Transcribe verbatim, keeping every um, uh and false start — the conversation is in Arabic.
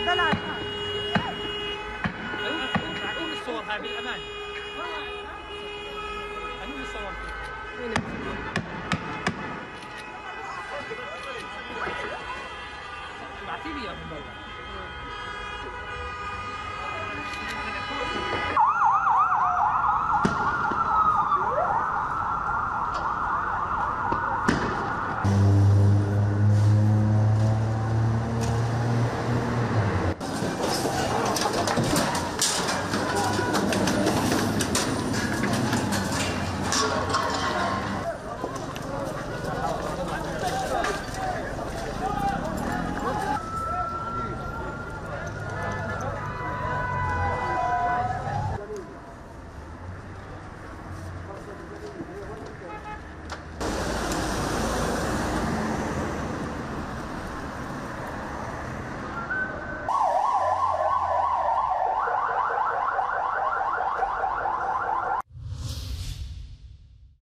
طلع أقوم الصور هاي بالأمان. أنا الصور وين ابعثي لي إياها من برا.